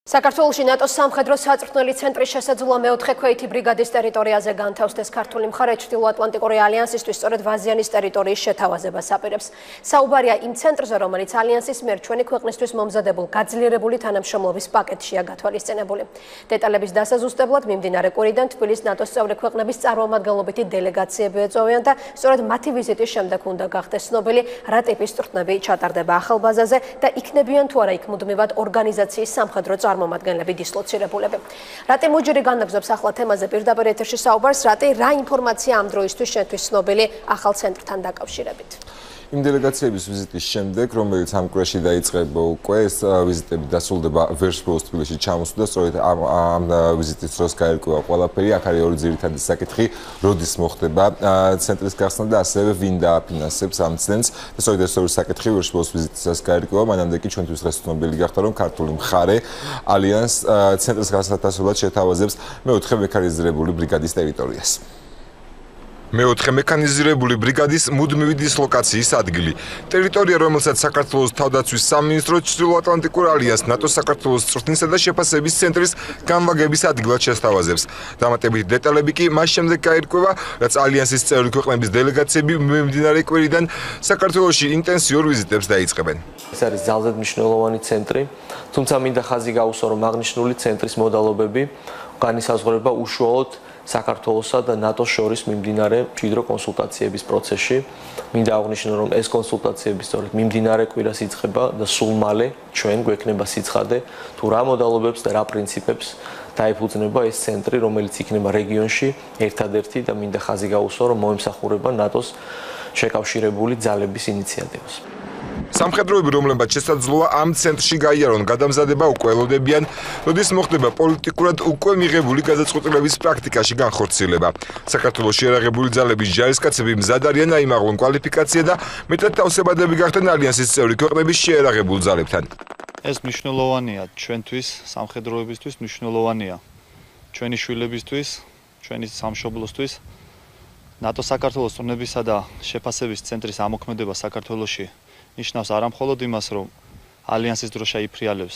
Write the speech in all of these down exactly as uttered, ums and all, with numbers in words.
საქართველოში ნატოს სამხედრო საწვრთნელი ცენტრის შესაძლოა მეოთხე ქვეითი ბრიგადის ტერიტორიაზე განთავსდეს ქართული მხარე ჩრდილო-ატლანტიკური ალიანსისთვის სწორედ ვაზიანის ტერიტორიის შეთავაზებას აპირებს. საუბარია იმ ცენტრზე, რომელიც ალიანსის მიერ ჩვენი ქვეყნისთვის მომზადებულ გაძლიერებული თანამშრომლობის პაკეტშია გათვალისწინებული. დეტალების დასაზუსტებლად მიმდინარე კვირიდან თბილისის ნატოს წევრი ქვეყნების წარმომადგენლობითი დელეგაციები ეწოვიან და სწორედ მათი ვიზიტის შემდეგ უნდა გახდეს ცნობილი, რა ტიპის წვრთნები ჩატარდება ახალ ბაზაზე და იქნებიან თუ არა იქ მუდმივად ორგანიზაციის სამხედრო წარმომადგენლები დისლოცირებულები. რატი მუჯირი განაგზობს ახლა თემაზე პირდაპირ ეთერში საუბარს, რატი რა ინფორმაცია ამ დროისთვის შენთვის ცნობილი ახალ ცენტრთან დაკავშირებით? იმ დელეგაციების ვიზიტის შემდეგ, რომელიც ამ კვირაში დაიწყება უკვე, ეს ვიზიტები დასრულდება ვერცხლის თბილისში ჩამოსვლა, სწორედ ამ ამ ვიზიტის დროს გაერკვევა ყველაფერი. აქ არის ორი ძირითადი საკითხი, როდის მოხდება ცენტრის გახსნა და ასევე ვინ დააფინანსებს ამ ცენტრს. და სწორედ ეს ორი საკითხი ვერცხლის ვიზიტისას გაერკვევა, მანამდე კი ჩვენთვის დღეს ცნობილი გახდა, რომ ქართული მხარე ალიანს ცენტრის გასათვალისწინებლად შეთავაზებს მეოთხე მექანიზირებული ბრიგადის ტერიტორიას. მეოთხე მექანიზირებული ბრიგადის მუდმივი დისლოკაციის ადგილი. ტერიტორია, რომელსაც საქართველოს თავდაცვის სამინისტრო ჩრდილო-ატლანტიკურ ალიანსს ნატოს საქართველოს წვრთნისა და შეფასების ცენტრის განლაგების ადგილად შესთავაზებს. დამატებითი დეტალები კი მას შემდეგ გაირკვევა, რაც ალიანსის წევრი ქვეყნების დელეგაციები მიმდინარე კვირიდან საქართველოში ინტენსიურ ვიზიტებს დაიწყებენ. ეს არის ძალზედ მნიშვნელოვანი ცენტრი, თუმცა მინდა ხაზი გაუსვა, რომ აღნიშნული ცენტრის მოდალობები განისაზღვრება უშუალოდ საქართველოსა და ნატოს შორის მიმდინარე მჭიდრო კონსულტაციების პროცესში. მინდა აღვნიშნო, რომ ეს კონსულტაციები სწორედ მიმდინარე კვირას იწყება და სულ მალე ჩვენ გვექნება სიცხადე თუ რა მოდალობებს და რა პრინციპებს დაეფუძნება ეს ცენტრი, რომელიც იქნება რეგიონში ერთადერთი და მინდა ხაზი გაუსვა, რომ მოემსახურება ნატოს შეკავშირებული ძალების ინიციატივას. სამხედროები, რომლებმაც შესაძლოა ამ ცენტრში გაიარონ გადამზადება, უკვე ელოდებიან, როდის მოხდება პოლიტიკურად უკვე მიღებული გადაწყვეტილების პრაქტიკაში განხორციელება. საქართველოს შეიარაღებული ძალების ჯარისკაცები მზად არიან აიმაღლონ კვალიფიკაცია და მეტად თავსებადები გახდნენ ალიანსის წევრი ქვეყნების შეიარაღებულ ძალებთან. ეს მნიშვნელოვანია ჩვენთვის, სამხედროებისთვის მნიშვნელოვანია ჩვენი შვილებისთვის, ჩვენი სამშობლოსთვის. ნატოს საქართველოს წვრთნებისა და შეფასების ცენტრის ამოქმედება საქართველოში ნიშნავს არა მხოლოდ იმას, რომ ალიანსის დრო შეიფრიალებს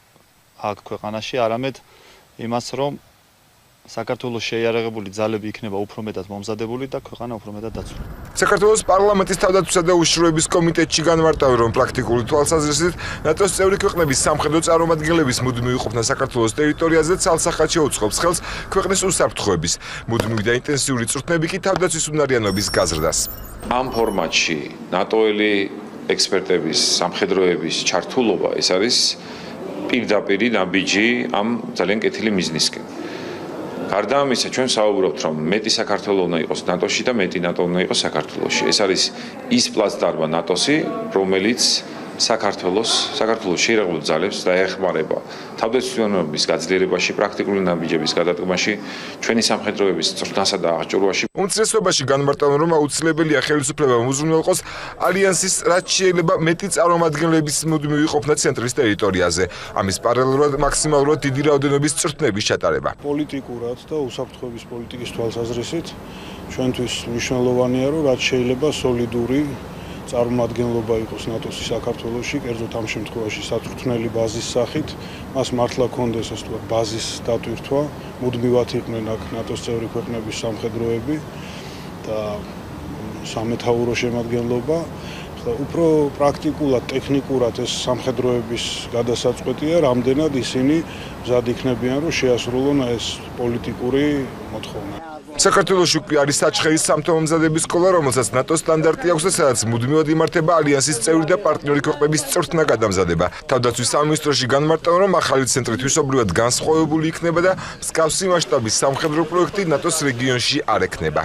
აქ ქვეყანაში, არამედ იმას, რომ საქართველოს შეიარაღებული ძალები იქნება უფრო მეტად მომზადებული და ქვეყანა უფრო მეტად დაცული. საქართველოს პარლამენტის თავდაცვისა და უშიშროების კომიტეტში განმარტავენ, რომ პრაქტიკული თვალსაზრისით ნატოს წევრი ქვეყნების სამხედრო წარმომადგენლების მუდმივი ყოფნა საქართველოს ტერიტორიაზე ცალსახად შეუწყობს ხელს ქვეყნის უსაფრთხოების, მუდმივი და ინტენსიური წვრთნები კი თავდაცვის უნარიანობის გაზრდას. ამ ფორმატში ნატოელი ექსპერტების, სამხედროების ჩართულობა ეს არის პირდაპირი ნაბიჯი ამ ძალიან კეთილი მიზნისკენ. გარდა ამისა, ჩვენ საუბრობთ, რომ მეტი საქართველო უნდა იყოს ნატოში და მეტი ნატო უნდა იყოს საქართველოში. ეს არის ის პლაცდარმა ნატოსი, რომელიც საქართველოს, საქართველოს შეიარაღებულ ძალებს დაეხმარება თავდაცვის გაძლიერებაში, პრაქტიკული ნაბიჯების გადადგმაში, ჩვენი სამხედროების წვრთნასა და აღჭურვაში. უმცირესობაში განმარტავენ, რომ აუცილებელია ხელისუფლება უზრუნველყოს ალიანსის რაც შეიძლება მეტი წარმომადგენლების მუდმივი ყოფნა ცენტრის ტერიტორიაზე. ამის პარალელურად მაქსიმალურად დიდი რაოდენობის წვრთნების ჩატარება. პოლიტიკურად და უსაფრთხოების პოლიტიკის თვალსაზრისით ჩვენთვის მნიშვნელოვანია, რომ რაც შეიძლება სოლიდური წარმომადგენლობა იყოს ნატოს საქართველოში, კერძოდ ამ შემთხვევაში საწვრთნელი ბაზის სახით, მას მართლა კონდეს ასე ვთქვათ ბაზის დატვირთვა, მუდმივად იყვნენ აქ ნატოს წევრი ქვეყნების სამხედროები და სამეთაურო შემადგენლობა. უფრო პრაქტიკულად, ტექნიკურად ეს სამხედროების გადასაწყვეტია, რამდენად ისინი მზად იქნებიან, რომ შეასრულონ ეს პოლიტიკური მოთხოვნა. საქართველოში უკვე არის საჩხერის სამთო-მომზადების სკოლა, რომელსაც ნატოს სტანდარტი აქვს და სადაც მუდმივად იმართება ალიანსის წევრი და პარტნიორი ქვეყნების წვრთნა გადამზადება. თავდაცვის სამინისტროში განმარტავენ, რომ ახალი ცენტრი თვისობრივად განსხვავებული იქნება და მსგავსი მასშტაბის სამხედრო პროექტი ნატოს რეგიონში არ ექნება.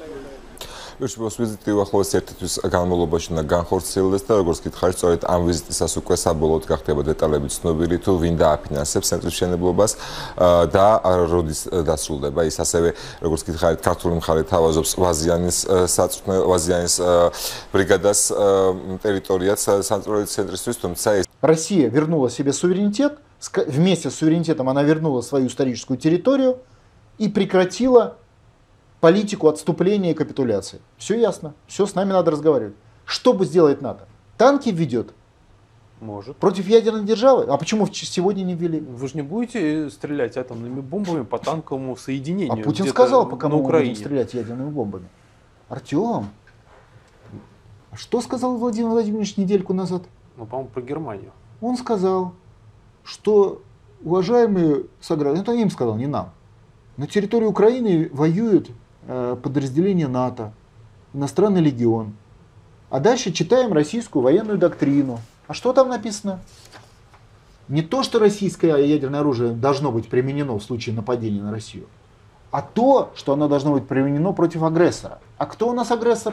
ვერცხლის ვიზიტი უახლოეს ერთი თვის განმავლობაში უნდა განხორციელდეს და როგორც გითხარით, სწორედ ამ ვიზიტისას უკვე საბოლოოდ გახდება დეტალები ცნობილი თუ ვინ დააფინანსებს ცენტრის მშენებლობას და როდის დასრულდება. ის ასევე, როგორც გითხარით, ქართული მხარე თავაზობს ვაზიანის საწვრთნელ ვაზიანის ბრიგადას ტერიტორიას საწვრთნელი ცენტრისთვის, თუმცა ეს Россия вернула себе суверенитет, вместе с суверенитетом она вернула свою историческую территорию и прекратила политику отступления и капитуляции. Все ясно. Все, с нами надо разговаривать. Что бы сделать НАТО? Танки введет. Может. Против ядерной державы? А почему сегодня не ввели? Вы же не будете стрелять атомными бомбами по танковому соединению? А Путин сказал, по кому на мы Украине. будем стрелять ядерными бомбами. Артем, что сказал Владимир Владимирович недельку назад? Ну, по-моему, про Германию. Он сказал, что уважаемые сограждане, это им сказал, не нам, на территории Украины воюют э, подразделения НАТО, иностранный легион. А дальше читаем российскую военную доктрину. А что там написано? Не то, что российское ядерное оружие должно быть применено в случае нападения на Россию, а то, что оно должно быть применено против агрессора. А кто у нас агрессор?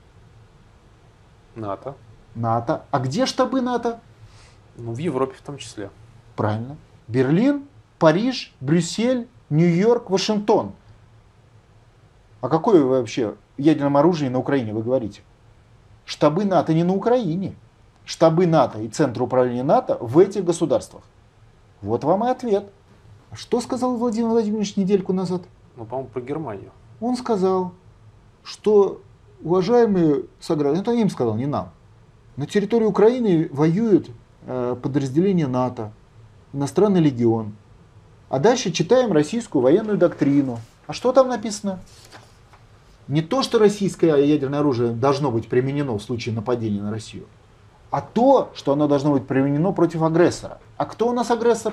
НАТО. НАТО. А где штабы НАТО? Ну, в Европе в том числе. Правильно. Берлин, Париж, Брюссель, Нью-Йорк, Вашингтон. О какой вообще ядерном оружии на Украине вы говорите? Штабы НАТО не на Украине. Штабы НАТО и Центр управления НАТО в этих государствах. Вот вам и ответ. Что сказал Владимир Владимирович недельку назад? Ну, по-моему, про Германию. Он сказал, что уважаемые сограждане, это им сказал, не нам, на территории Украины воюют э, подразделения НАТО, иностранный легион. А дальше читаем российскую военную доктрину. А что там написано? Не то, что российское ядерное оружие должно быть применено в случае нападения на Россию, а то, что оно должно быть применено против агрессора. А кто у нас агрессор?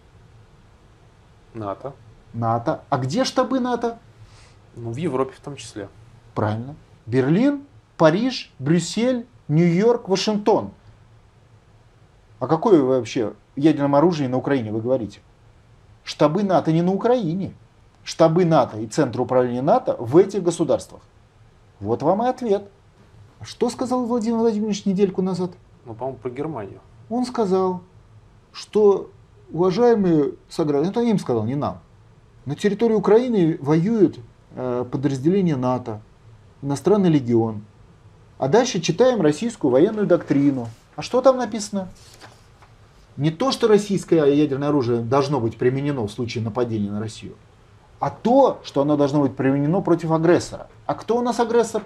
НАТО. НАТО. А где штабы НАТО? Ну, в Европе в том числе. Правильно. Берлин, Париж, Брюссель, Нью-Йорк, Вашингтон. О какой вообще ядерном оружии на Украине вы говорите? Штабы НАТО не на Украине. Штабы НАТО и Центр управления НАТО в этих государствах. Вот вам и ответ. Что сказал Владимир Владимирович недельку назад? Ну, по-моему, про Германию. Он сказал, что уважаемые сограждане, это им сказал, не нам, на территории Украины воюют э, подразделения НАТО, иностранный легион. А дальше читаем российскую военную доктрину. А что там написано? Не то, что российское ядерное оружие должно быть применено в случае нападения на Россию, а то, что оно должно быть применено против агрессора. А кто у нас агрессор?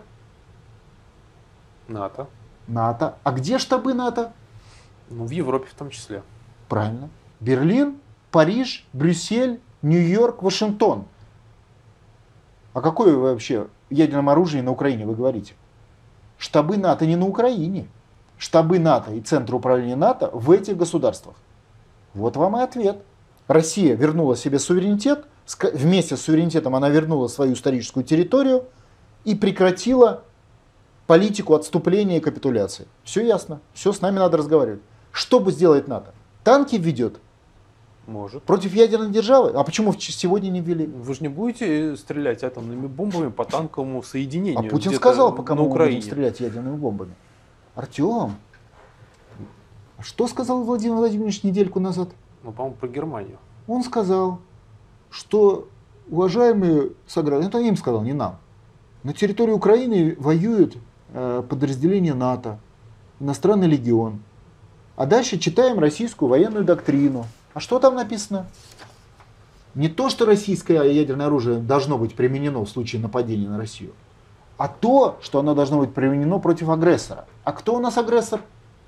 НАТО. НАТО. А где штабы НАТО? Ну, в Европе в том числе. Правильно. Берлин, Париж, Брюссель, Нью-Йорк, Вашингтон. О какой вообще ядерном оружии на Украине вы говорите? Штабы НАТО не на Украине. Штабы НАТО и Центр управления НАТО в этих государствах. Вот вам и ответ. Россия вернула себе суверенитет. Вместе с суверенитетом она вернула свою историческую территорию и прекратила политику отступления и капитуляции. Все ясно. Все, с нами надо разговаривать. Что бы сделает НАТО? Танки введет? Может. Против ядерной державы? А почему сегодня не ввели? Вы же не будете стрелять атомными бомбами по танковому соединению? А Путин сказал, по кому на мы Украине. будем стрелять ядерными бомбами. Артем, что сказал Владимир Владимирович недельку назад? Ну, по-моему, про Германию. Он сказал, что уважаемые сограждане, это им сказал, не нам, на территории Украины воюют э, подразделения НАТО, иностранный легион. А дальше читаем российскую военную доктрину. А что там написано? Не то, что российское ядерное оружие должно быть применено в случае нападения на Россию, а то, что оно должно быть применено против агрессора. А кто у нас агрессор?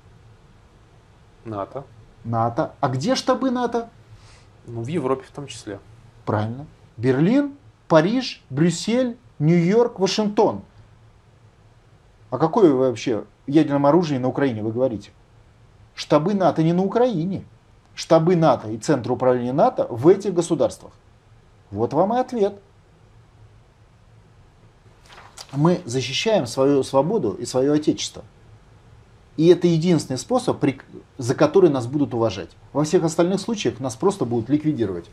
НАТО. НАТО. А где штабы НАТО? Ну, в Европе в том числе. Правильно. Берлин, Париж, Брюссель, Нью-Йорк, Вашингтон. О какой вообще ядерном оружии на Украине вы говорите? Штабы НАТО не на Украине. Штабы НАТО и Центр управления НАТО в этих государствах. Вот вам и ответ. Мы защищаем свою свободу и свое отечество. И это единственный способ, за который нас будут уважать. Во всех остальных случаях нас просто будут ликвидировать.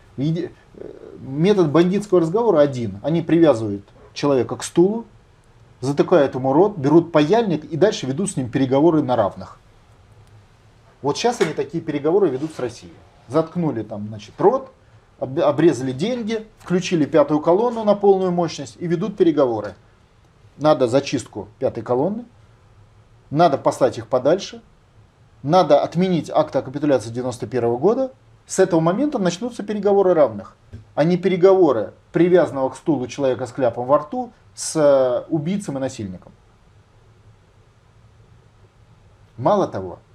Метод бандитского разговора один. Они привязывают человека к стулу, затыкают ему рот, берут паяльник и дальше ведут с ним переговоры на равных. Вот сейчас они такие переговоры ведут с Россией. Заткнули там, значит, рот, обрезали деньги, включили пятую колонну на полную мощность и ведут переговоры. Надо зачистку пятой колонны, надо послать их подальше, надо отменить акт о капитуляции девяносто первого года. С этого момента начнутся переговоры равных, а не переговоры привязанного к стулу человека с кляпом во рту с убийцем и насильником. Мало того,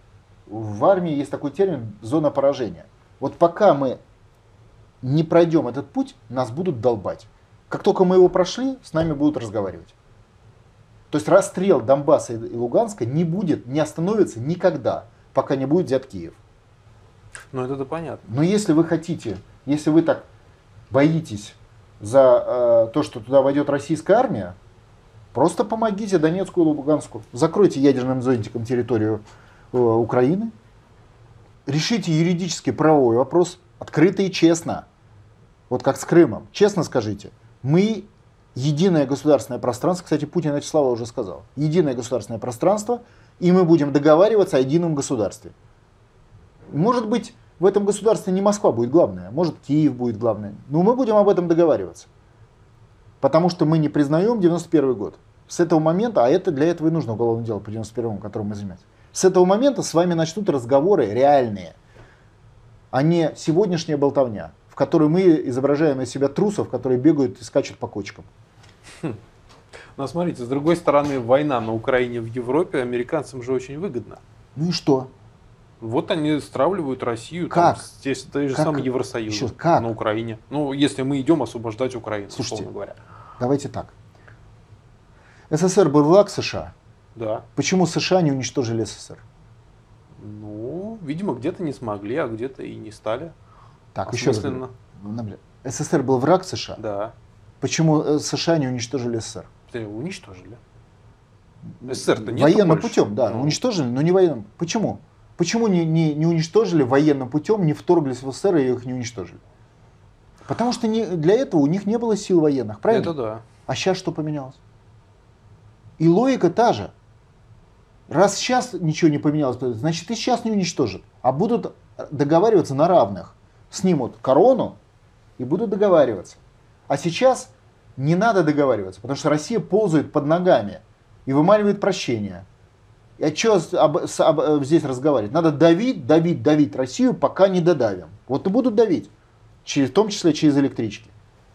в армии есть такой термин «зона поражения». Вот пока мы не пройдем этот путь, нас будут долбать. Как только мы его прошли, с нами будут разговаривать. То есть расстрел Донбасса и Луганска не будет, не остановится никогда, пока не будет взят Киев. Ну это-то понятно. Но если вы хотите, если вы так боитесь за э, то, что туда войдет российская армия, просто помогите Донецку и Луганску. Закройте ядерным зонтиком территорию э, Украины. Решите юридический правовой вопрос открыто и честно. Вот как с Крымом. Честно скажите, мы единое государственное пространство, кстати, Путин это слова уже сказал, единое государственное пространство, и мы будем договариваться о едином государстве. Может быть, в этом государстве не Москва будет главная, может, Киев будет главной, но мы будем об этом договариваться. Потому что мы не признаем девяносто первый год. С этого момента, а это для этого и нужно уголовное дело по девяносто первому, которым мы занимаемся, с этого момента с вами начнут разговоры реальные, а не сегодняшняя болтовня, в которой мы изображаем из себя трусов, которые бегают и скачут по кочкам. Хм. Но смотрите, с другой стороны, война на Украине в Европе американцам же очень выгодна. Ну и что? Вот они стравливают Россию, как? Там, здесь той же как? самый Евросоюз Еще, как? на Украине. Ну, если мы идем освобождать Украину, слушайте, условно говоря. Давайте так. СССР был враг США. Да. Почему США не уничтожили СССР? Ну, видимо, где-то не смогли, а где-то и не стали. Так, еще раз говорю. СССР был враг США? Да. Почему США не уничтожили СССР? Уничтожили. СССР-то нет. Военным путем, да, ну. уничтожили, но не военным. Почему? Почему не, не, не уничтожили военным путем, не вторглись в СССР и их не уничтожили? Потому что не, для этого у них не было сил военных, правильно? Это да. А сейчас что поменялось? И логика та же. Раз сейчас ничего не поменялось, значит и сейчас не уничтожат. А будут договариваться на равных. Снимут корону и будут договариваться. А сейчас не надо договариваться, потому что Россия ползает под ногами и вымаливает прощения. И а что об, об, здесь разговаривать? Надо давить, давить, давить Россию, пока не додавим. Вот и будут давить, через, в том числе через электрички.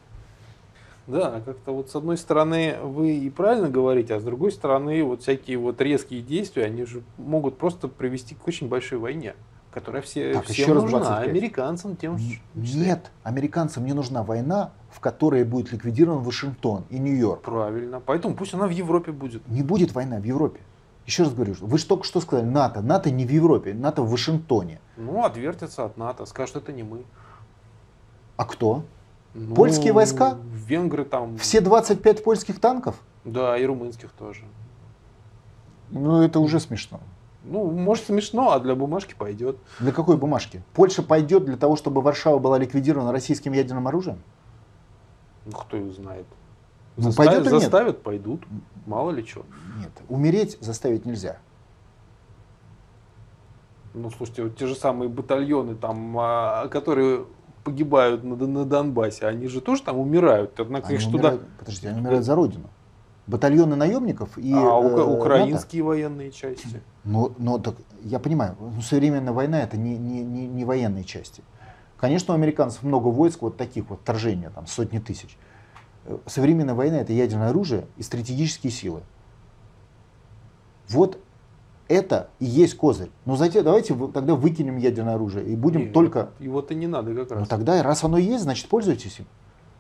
Да, как-то вот с одной стороны вы и правильно говорите, а с другой стороны вот всякие вот резкие действия, они же могут просто привести к очень большой войне, которая все, так, всем нужна, а американцам тем же. Нет, американцам не нужна война, в которой будет ликвидирован Вашингтон и Нью-Йорк. Правильно, поэтому пусть она в Европе будет. Не будет война в Европе. Еще раз говорю, вы же только что сказали, НАТО. НАТО не в Европе, НАТО в Вашингтоне. Ну, отвертятся от НАТО, скажут, это не мы. А кто? Ну, польские войска? Венгры там. Все двадцать пять польских танков? Да, и румынских тоже. Ну, это уже смешно. Ну, может смешно, а для бумажки пойдет. Для какой бумажки? Польша пойдет для того, чтобы Варшава была ликвидирована российским ядерным оружием? Ну, кто его знает. Ну, Заставят, пойдет или нет? заставят, пойдут. Мало ли что. Нет, умереть заставить нельзя. Ну, слушайте, вот те же самые батальоны, там, а, которые погибают на, на Донбассе, они же тоже там умирают. Однако Они их умирают, туда... Подождите, они умирают за родину. Батальоны наемников и А ука- э, украинские НАТО. Военные части. Ну, ну, так я понимаю, ну, современная война это не, не, не, не военные части. Конечно, у американцев много войск, вот таких вот вторжения, там сотни тысяч. Современная война это ядерное оружие и стратегические силы. Вот это и есть козырь. Но затем давайте тогда выкинем ядерное оружие и будем Нет, только... Его-то не надо как раз. Ну тогда, раз оно есть, значит пользуйтесь им.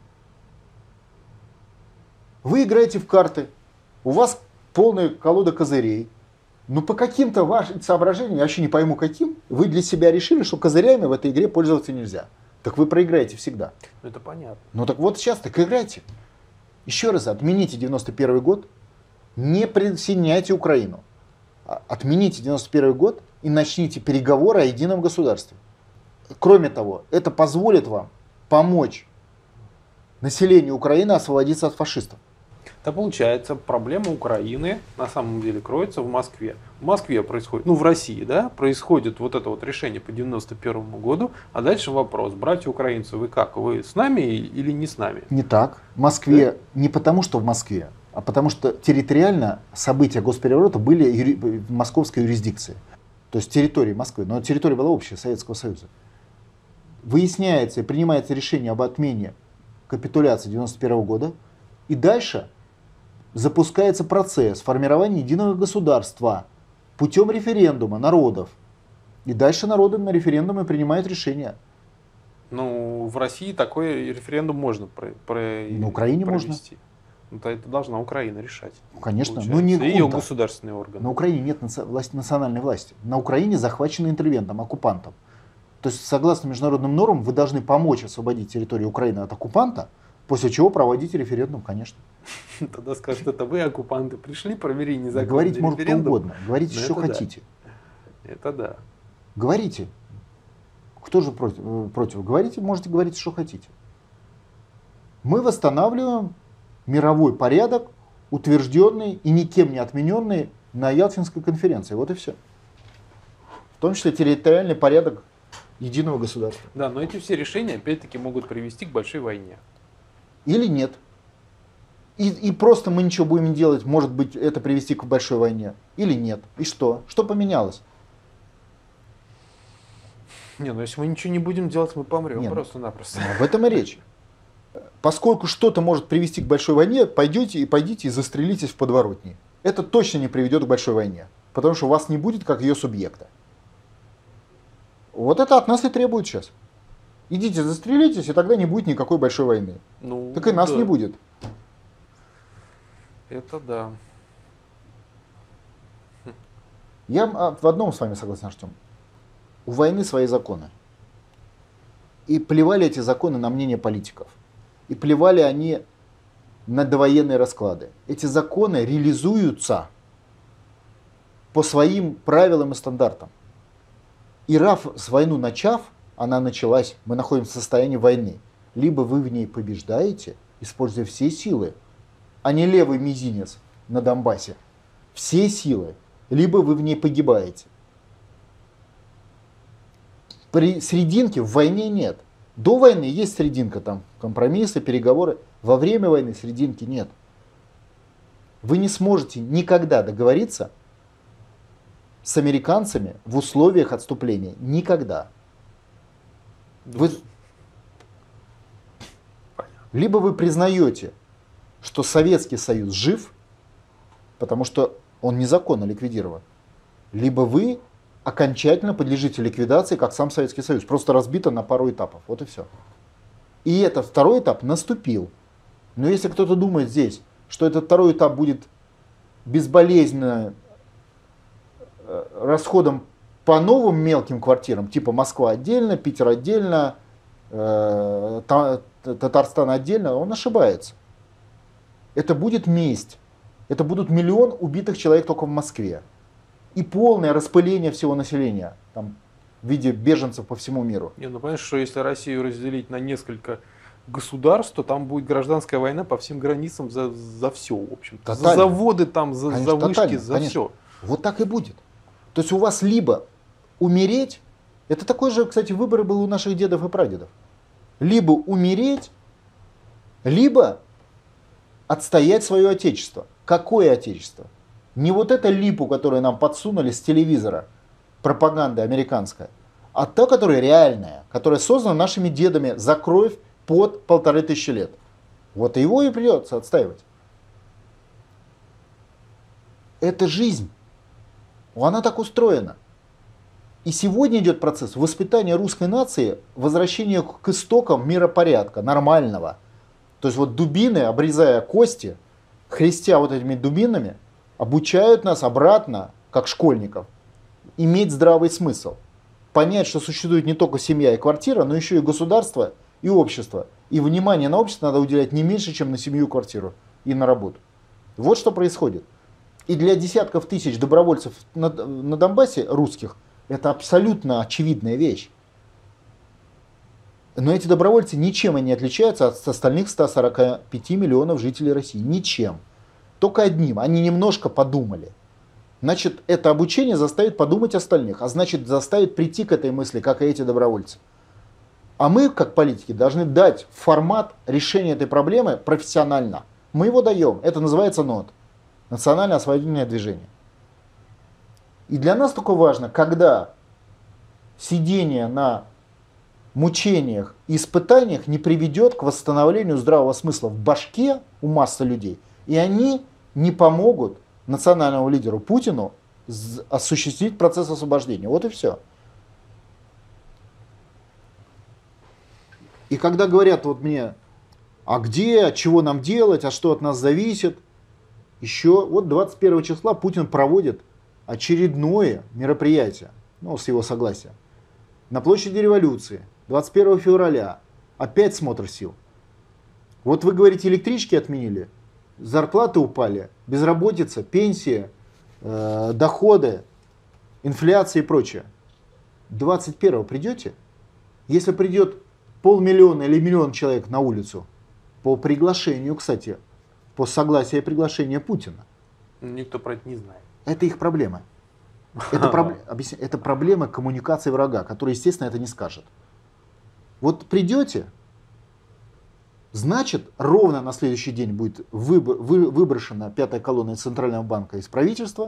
Вы играете в карты, у вас полная колода козырей. Но по каким-то вашим соображениям, я вообще не пойму каким, вы для себя решили, что козырями в этой игре пользоваться нельзя. Так вы проиграете всегда. Это понятно. Ну так вот сейчас так играйте. Еще раз отмените девяносто первый год, не присоединяйте Украину. Отмените девяносто первый год и начните переговоры о едином государстве. Кроме того, это позволит вам помочь населению Украины освободиться от фашистов. Это получается, проблема Украины на самом деле кроется в Москве. В Москве происходит, ну в России, да, происходит вот это вот решение по девяносто первому году, а дальше вопрос, братья украинцы, вы как, вы с нами или не с нами? Не так. В Москве, да? Не потому что в Москве, а потому что территориально события госпереворота были юри... в московской юрисдикции. То есть территории Москвы, но территория была общая, Советского Союза. Выясняется и принимается решение об отмене капитуляции девяносто первого года, и дальше запускается процесс формирования единого государства путем референдума народов. И дальше народы на референдуме принимают решения. Ну, в России такой референдум можно про, про, на Украине провести. Ну, то это должна Украина решать. Ну, конечно, но не ее государственные органы. На Украине нет власти, национальной власти. На Украине захвачены интервентом, оккупантом. То есть, согласно международным нормам, вы должны помочь освободить территорию Украины от оккупанта, после чего проводить референдум, конечно. Тогда скажут, это вы, оккупанты, пришли, провели незаконный говорить референдум. Говорить можно кто угодно, говорите, что хотите. Да. Это да. Говорите. Кто же против? против? Говорите, можете говорить, что хотите. Мы восстанавливаем мировой порядок, утвержденный и никем не отмененный на Ялтинской конференции. Вот и все. В том числе территориальный порядок единого государства. Да, но эти все решения опять-таки могут привести к большой войне. Или нет. И, и просто мы ничего будем делать, может быть, это привести к большой войне. Или нет. И что? Что поменялось? Не, ну если мы ничего не будем делать, мы помрем Нет, просто-напросто. Об этом и речь. Поскольку что-то может привести к большой войне, пойдете и пойдите и застрелитесь в подворотне. Это точно не приведет к большой войне. Потому что у вас не будет как ее субъекта. Вот это от нас и требует сейчас. Идите, застрелитесь, и тогда не будет никакой большой войны. Ну, так и нас да. не будет. Это да. Я в одном с вами согласен, Артем. У войны свои законы. И плевали эти законы на мнение политиков. И плевали они на довоенные расклады. Эти законы реализуются по своим правилам и стандартам. И РАФ с войну начав, она началась, мы находимся в состоянии войны. Либо вы в ней побеждаете, используя все силы, а не левый мизинец на Донбассе. Все силы. Либо вы в ней погибаете. При срединке в войне нет. До войны есть срединка, там компромиссы, переговоры. Во время войны срединки нет. Вы не сможете никогда договориться с американцами в условиях отступления. Никогда. Вы... Либо вы признаете, что Советский Союз жив, потому что он незаконно ликвидирован, либо вы окончательно подлежите ликвидации, как сам Советский Союз. Просто разбито на пару этапов. Вот и все. И этот второй этап наступил. Но если кто-то думает здесь, что этот второй этап будет безболезненно расходом по новым мелким квартирам, типа Москва отдельно, Питер отдельно, э, Татарстан отдельно, он ошибается. Это будет месть. Это будут миллион убитых человек только в Москве. И полное распыление всего населения там, в виде беженцев по всему миру. Не, ну понимаешь, что если Россию разделить на несколько государств, то там будет гражданская война по всем границам за, за все, в общем-то. За заводы там, за, конечно, за вышки, за конечно. Все. Вот так и будет. То есть у вас либо умереть, это такой же, кстати, выбор был у наших дедов и прадедов. Либо умереть, либо отстоять свое отечество. Какое отечество? Не вот это липу, которую нам подсунули с телевизора, пропаганда американская, а та, которая реальная, которая создана нашими дедами за кровь под полторы тысячи лет. Вот его и придется отстаивать. Это жизнь. Она так устроена. И сегодня идет процесс воспитания русской нации, возвращения к истокам миропорядка, нормального. То есть вот дубины, обрезая кости, хрестя вот этими дубинами, обучают нас обратно, как школьников, иметь здравый смысл. Понять, что существует не только семья и квартира, но еще и государство и общество. И внимание на общество надо уделять не меньше, чем на семью и квартиру и на работу. Вот что происходит. И для десятков тысяч добровольцев на, на Донбассе, русских, это абсолютно очевидная вещь. Но эти добровольцы ничем не отличаются от остальных ста сорока пяти миллионов жителей России. Ничем. Только одним. Они немножко подумали. Значит, это обучение заставит подумать остальных. А значит, заставит прийти к этой мысли, как и эти добровольцы. А мы, как политики, должны дать формат решения этой проблемы профессионально. Мы его даем. Это называется НОТ. Национальное освободительное движение. И для нас только важно, когда сидение на мучениях и испытаниях не приведет к восстановлению здравого смысла в башке у массы людей. И они не помогут национальному лидеру Путину осуществить процесс освобождения. Вот и все. И когда говорят вот мне, а где, чего нам делать, а что от нас зависит, еще вот двадцать первого числа Путин проводит очередное мероприятие, ну, с его согласия, на площади Революции, двадцать первого февраля, опять смотр сил. Вот вы говорите, электрички отменили, зарплаты упали, безработица, пенсия, э, доходы, инфляция и прочее. двадцать первого придете? Если придет полмиллиона или миллион человек на улицу, по приглашению, кстати, по согласию и приглашению Путина. Никто про это не знает. Это их проблема. Это, проб... Объясня... это проблема коммуникации врага, который, естественно, это не скажет. Вот придете, значит, ровно на следующий день будет выб... вы... выброшена пятая колонна из Центрального банка из правительства,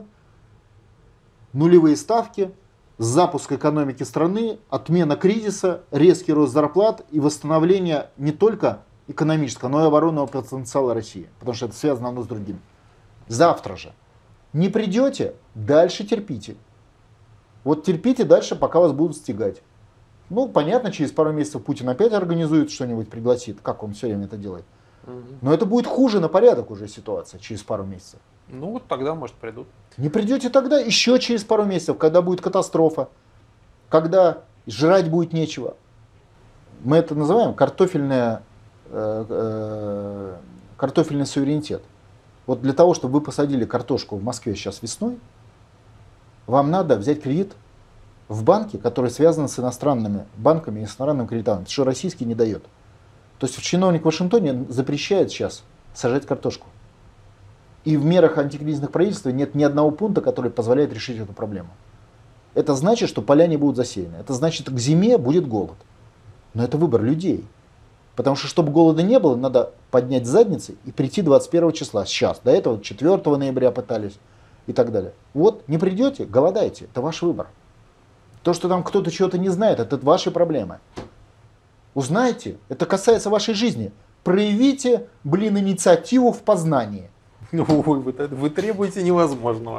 нулевые ставки, запуск экономики страны, отмена кризиса, резкий рост зарплат и восстановление не только экономического, но и оборонного потенциала России. Потому что это связано одно с другим. Завтра же. Не придете, дальше терпите. Вот терпите дальше, пока вас будут стягать. Ну, понятно, через пару месяцев Путин опять организует что-нибудь, пригласит, как он все время это делает. Но это будет хуже на порядок уже ситуация через пару месяцев. Ну, вот тогда, может, придут. Не придете тогда еще через пару месяцев, когда будет катастрофа, когда жрать будет нечего. Мы это называем картофельная, э, э, картофельный суверенитет. Вот для того, чтобы вы посадили картошку в Москве сейчас весной, вам надо взять кредит в банке, который связан с иностранными банками и с иностранным кредитованием, что российский не дает. То есть чиновник в Вашингтоне запрещает сейчас сажать картошку. И в мерах антикризисных правительств нет ни одного пункта, который позволяет решить эту проблему. Это значит, что поля не будут засеяны. Это значит, к зиме будет голод. Но это выбор людей. Потому что, чтобы голода не было, надо поднять задницы и прийти двадцать первого числа. Сейчас. До этого четвёртого ноября пытались и так далее. Вот, не придете, голодайте. Это ваш выбор. То, что там кто-то чего-то не знает, это ваши проблемы. Узнаете, это касается вашей жизни. Проявите, блин, инициативу в познании. Ну, вы, вы требуете невозможного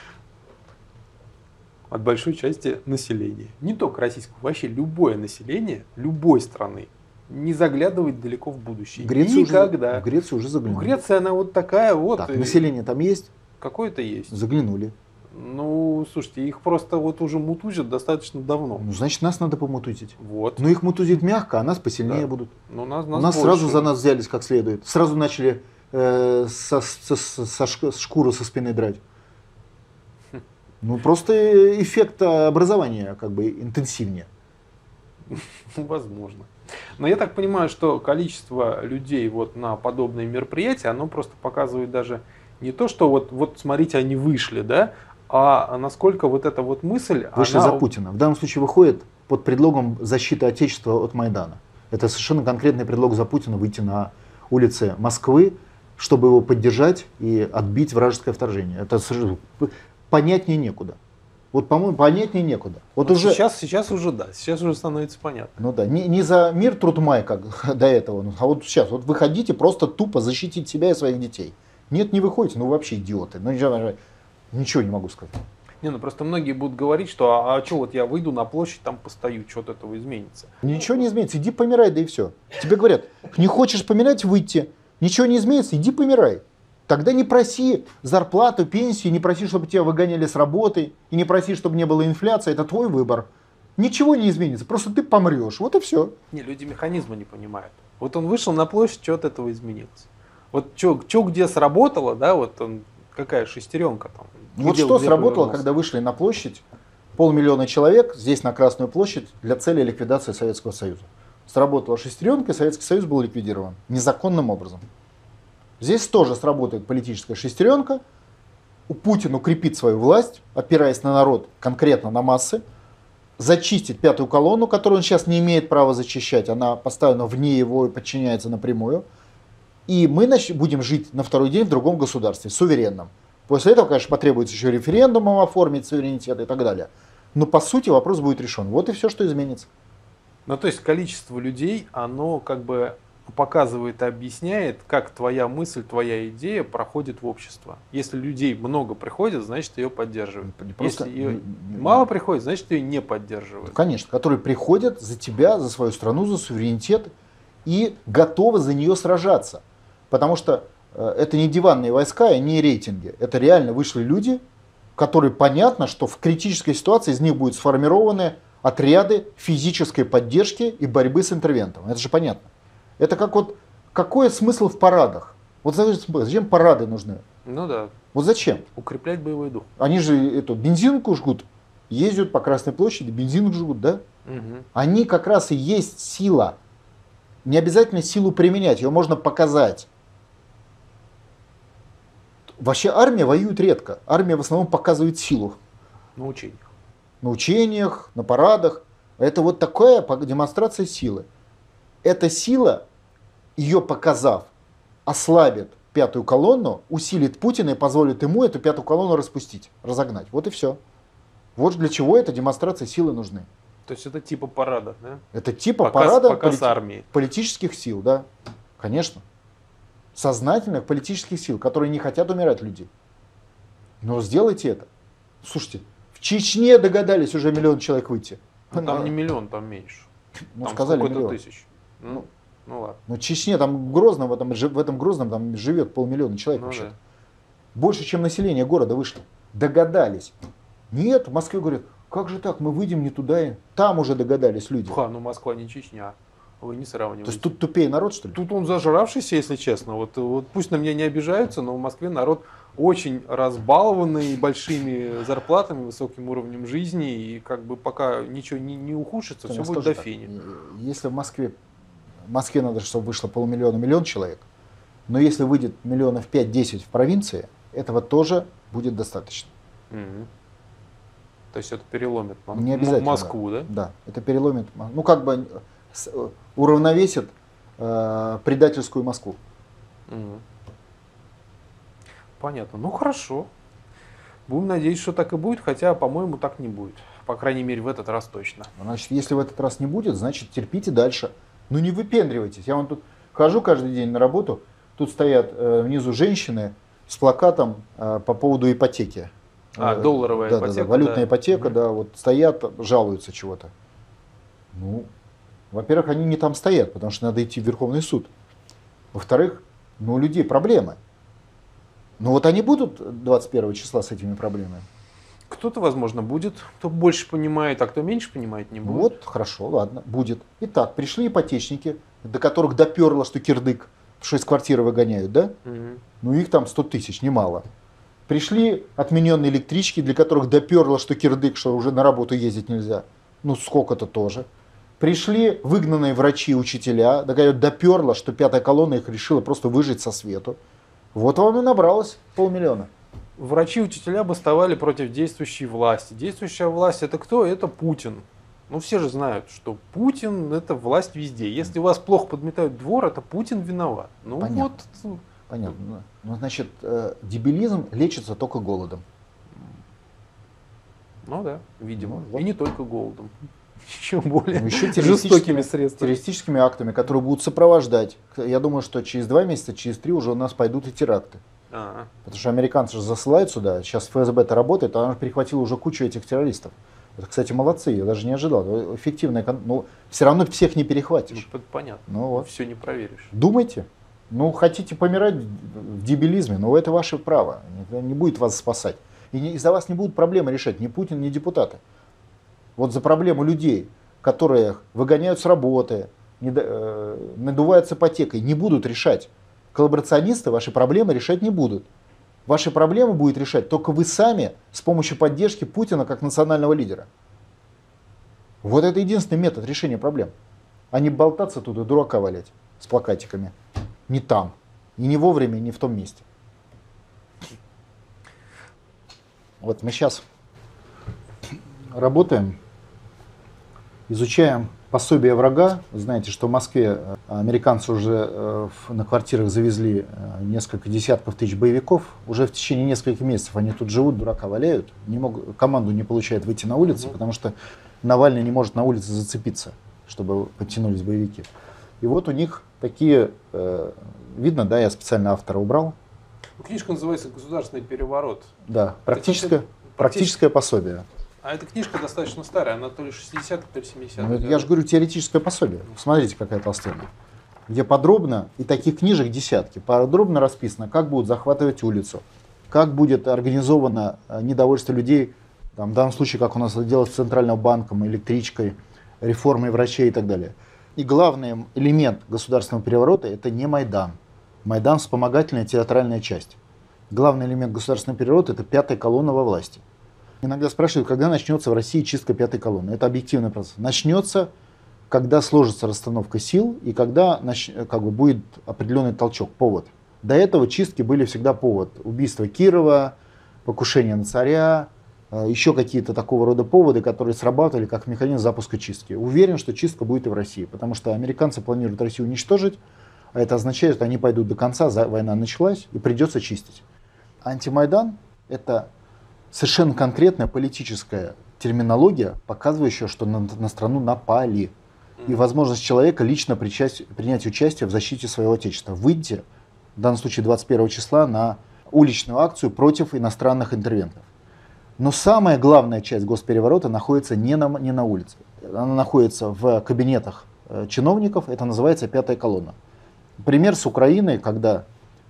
от большой части населения. Не только российского, вообще любое население любой страны не заглядывает далеко в будущее. Греция Никогда. Уже, в Грецию уже заглянули. Ну, Греция, она вот такая вот. Так, население там есть? Какое-то есть. Заглянули. Ну, слушайте, их просто вот уже мутузят достаточно давно. Ну, значит, нас надо помутузить. Вот. Но их мутузить мягко, а нас посильнее да. будут. Ну, нас, нас, У нас больше. Сразу за нас взялись как следует. Сразу начали э, со, со, со, со шкуру со спины драть. Хм. Ну, просто эффект образования как бы интенсивнее. Возможно. Но я так понимаю, что количество людей вот на подобные мероприятия, оно просто показывает даже не то, что вот, вот смотрите, они вышли, да, а насколько вот эта вот мысль... Вышли она... за Путина. В данном случае выходит под предлогом защиты Отечества от Майдана. Это совершенно конкретный предлог за Путина выйти на улицы Москвы, чтобы его поддержать и отбить вражеское вторжение. Это совершенно... понятнее некуда. Вот, по-моему, понятнее некуда. Вот, вот уже... сейчас, сейчас уже да, сейчас уже становится понятно. Ну да, не, не за мир труд май, как до этого, а вот сейчас. Вот вы хотите просто тупо защитить себя и своих детей. Нет, не выходите, ну вы вообще идиоты. Ну ничего, ничего не могу сказать. Не, ну просто многие будут говорить, что а, а что, вот я выйду на площадь, там постою, что от этого изменится. Ничего не изменится, иди помирай, да и все. Тебе говорят, не хочешь помирать, выйти. Ничего не изменится, иди помирай. Тогда не проси зарплату, пенсию, не проси, чтобы тебя выгоняли с работы, и не проси, чтобы не было инфляции, это твой выбор. Ничего не изменится, просто ты помрешь, вот и все. Не, люди механизма не понимают. Вот он вышел на площадь, что от этого изменилось? Вот что где сработало, да, вот он, какая шестеренка там. Вот что сработало, когда вышли на площадь полмиллиона человек, здесь на Красную площадь, для цели ликвидации Советского Союза. Сработала шестеренка, и Советский Союз был ликвидирован незаконным образом. Здесь тоже сработает политическая шестеренка, у Путина укрепит свою власть, опираясь на народ, конкретно на массы, зачистить пятую колонну, которую он сейчас не имеет права зачищать, она поставлена вне его и подчиняется напрямую. И мы будем жить на второй день в другом государстве, суверенном. После этого, конечно, потребуется еще референдумом оформить суверенитет и так далее. Но по сути вопрос будет решен. Вот и все, что изменится. Ну то есть количество людей, оно как бы показывает и объясняет, как твоя мысль, твоя идея проходит в общество. Если людей много приходит, значит ее поддерживают. Просто... Если ее мало приходит, значит ее не поддерживают. Конечно, которые приходят за тебя, за свою страну, за суверенитет и готовы за нее сражаться. Потому что э, это не диванные войска и не рейтинги. Это реально вышли люди, которые понятно, что в критической ситуации из них будут сформированы отряды физической поддержки и борьбы с интервентом. Это же понятно. Это как вот, какой смысл в парадах? Вот зачем парады нужны? Ну да. Вот зачем? Укреплять боевой дух. Они же эту бензинку жгут, ездят по Красной площади, бензинку жгут, да? Угу. Они как раз и есть сила. Не обязательно силу применять, ее можно показать. Вообще армия воюет редко. Армия в основном показывает силу. На учениях. На учениях, на парадах. Это вот такая демонстрация силы. Эта сила, ее показав, ослабит пятую колонну, усилит Путина и позволит ему эту пятую колонну распустить, разогнать. Вот и все. Вот для чего эта демонстрация силы нужны. То есть это типа парада, да? Это типа показ, парада показ полити- армии. политических сил, да. Конечно. Сознательных политических сил, которые не хотят умирать людей. Но сделайте это. Слушайте, в Чечне догадались уже миллион человек выйти. Ну, там не миллион, там меньше. Ну, там сказали сколько-то миллион. тысяч. Ну, ну ладно. Но Чечне, там в Грозном, в этом, в этом Грозном там живет полмиллиона человек Ну, вообще-то. да. Больше, чем население города вышло. Догадались. Нет, в Москве говорят, как же так, мы выйдем не туда. И... Там уже догадались люди. Ха, ну Москва не Чечня. Вы не сравниваете. То есть тут тупее народ, что ли? Тут он зажравшийся, если честно. Вот, вот пусть на меня не обижаются, но в Москве народ очень разбалованный большими зарплатами, высоким уровнем жизни. И как бы пока ничего не, не ухудшится, все будет до фени. Если в Москве, в Москве надо, чтобы вышло полмиллиона, миллион человек, но если выйдет миллионов пять-десять в провинции, этого тоже будет достаточно. Угу. То есть это переломит Не обязательно, Москву, да? Да, да, это переломит. Ну как бы с, уравновесит э, предательскую Москву. Угу. Понятно. Ну хорошо. Будем надеяться, что так и будет, хотя, по-моему, так не будет. По крайней мере, в этот раз точно. Значит, если в этот раз не будет, значит, терпите дальше. Ну не выпендривайтесь. Я вон тут хожу каждый день на работу, тут стоят э, внизу женщины с плакатом э, по поводу ипотеки. А, э, долларовая да, ипотека. Да, да, валютная да. ипотека, Угу. да, вот стоят, жалуются чего-то. Ну, во-первых, они не там стоят, потому что надо идти в Верховный суд. Во-вторых, ну, у людей проблемы. Ну вот они будут двадцать первого числа с этими проблемами. Кто-то, возможно, будет, кто больше понимает, а кто меньше понимает, не будет. Вот, хорошо, ладно, будет. Итак, пришли ипотечники, до которых доперло, что кирдык, что из квартиры выгоняют, да? Угу. Ну их там сто тысяч, немало. Пришли отмененные электрички, для которых доперло, что кирдык, что уже на работу ездить нельзя. Ну сколько-то тоже. Пришли выгнанные врачи и учителя, доперло, что пятая колонна их решила просто выжить со свету. Вот вам и набралось полмиллиона. Врачи и учителя бастовали против действующей власти. Действующая власть это кто? Это Путин. Ну все же знают, что Путин это власть везде. Если у вас плохо подметают двор, это Путин виноват. Ну Понятно. вот. Понятно. Ну, значит, э, дебилизм лечится только голодом. Ну да, видимо. Ну, вот. И не только голодом. Еще более Ну, еще жестокими средствами. террористическими актами, которые будут сопровождать. Я думаю, что через два месяца, через три уже у нас пойдут и теракты. А-а. Потому что американцы же засылают сюда, сейчас эф эс бэ-то работает, а она перехватила уже кучу этих террористов. Это, кстати, молодцы, я даже не ожидал. Эффективная, но все равно всех не перехватишь. Ну, понятно. Ну, вот. Все не проверишь. Думайте. Ну, хотите помирать в дебилизме, но это ваше право. Это не будет вас спасать. И не, из-за вас не будут проблемы решать ни Путин, ни депутаты. Вот за проблему людей, которые выгоняют с работы, не, э, надувают с ипотекой, не будут решать. Коллаборационисты ваши проблемы решать не будут. Ваши проблемы будет решать только вы сами с помощью поддержки Путина как национального лидера. Вот это единственный метод решения проблем. А не болтаться тут и дурака валять с плакатиками. Не там. И не вовремя, и не в том месте. Вот мы сейчас работаем, изучаем пособие врага. Вы знаете, что в Москве американцы уже на квартирах завезли несколько десятков тысяч боевиков. Уже в течение нескольких месяцев они тут живут, дурака валяют. Не могут, команду не получают выйти на улицу, потому что Навальный не может на улице зацепиться, чтобы подтянулись боевики. И вот у них такие, э, видно, да, я специально автора убрал. Книжка называется «Государственный переворот». Да, практическое, Это, практическое пособие. А эта книжка достаточно старая, она то ли шестидесятых, то ли семидесятых. Ну, я же говорю, теоретическое пособие. Смотрите, какая толстенная. где подробно, и таких книжек десятки, подробно расписано, как будут захватывать улицу, как будет организовано недовольство людей, там, в данном случае, как у нас это делать с Центральным банком, электричкой, реформой врачей и так далее. И главный элемент государственного переворота – это не Майдан. Майдан – вспомогательная театральная часть. Главный элемент государственного переворота – это пятая колонна во власти. Иногда спрашивают, когда начнется в России чистка пятой колонны. Это объективный процесс. Начнется, когда сложится расстановка сил и когда как бы, будет определенный толчок, повод. До этого чистки были всегда повод. Убийство Кирова, покушение на царя, еще какие-то такого рода поводы, которые срабатывали как механизм запуска чистки. Уверен, что чистка будет и в России, потому что американцы планируют Россию уничтожить, а это означает, что они пойдут до конца, война началась и придется чистить. Антимайдан – это совершенно конкретная политическая терминология, показывающая, что на, на страну напали. И возможность человека лично причасть, принять участие в защите своего отечества. Выйти, в данном случае двадцать первого числа, на уличную акцию против иностранных интервентов. Но самая главная часть госпереворота находится не на, не на улице. Она находится в кабинетах э, чиновников, это называется пятая колонна. Пример с Украиной, когда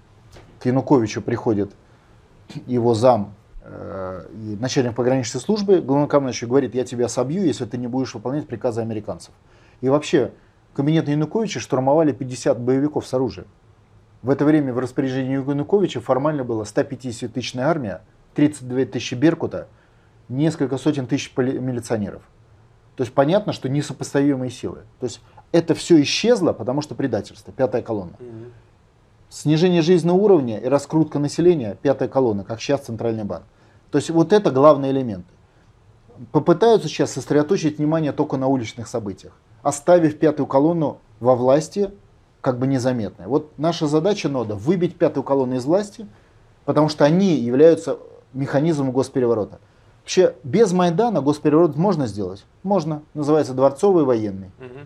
к Януковичу приходит его зам, э, и начальник пограничной службы, главнокомандующий говорит: я тебя собью, если ты не будешь выполнять приказы американцев. И вообще, кабинет Януковича штурмовали пятьдесят боевиков с оружием. В это время в распоряжении Януковича формально была сто пятидесятитысячная армия, тридцать две тысячи Беркута, несколько сотен тысяч милиционеров. То есть понятно, что несопоставимые силы. То есть это все исчезло, потому что предательство, пятая колонна. Mm-hmm. Снижение жизненного уровня и раскрутка населения, пятая колонна, как сейчас Центральный банк. То есть вот это главные элементы. Попытаются сейчас сосредоточить внимание только на уличных событиях, оставив пятую колонну во власти как бы незаметной. Вот наша задача нода — выбить пятую колонну из власти, потому что они являются механизмом госпереворота. Вообще, без Майдана госпереворот можно сделать? Можно. Называется дворцовый военный. Угу.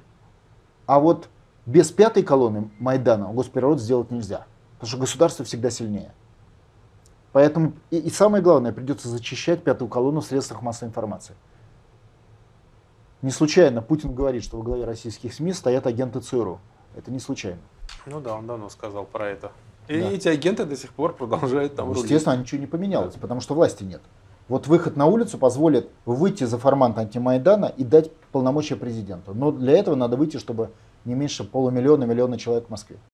А вот без пятой колонны Майдана госпереворот сделать нельзя. Потому что государство всегда сильнее. Поэтому, и, и самое главное, придется зачищать пятую колонну в средствах массовой информации. Не случайно Путин говорит, что во главе российских СМИ стоят агенты ЦРУ. Это не случайно. Ну да, он давно сказал про это. И Да. эти агенты до сих пор продолжают там рулить. Естественно, ничего не поменялось, да. Потому что власти нет. Вот выход на улицу позволит выйти за формат антимайдана и дать полномочия президенту. Но для этого надо выйти, чтобы не меньше полумиллиона, миллиона человек в Москве.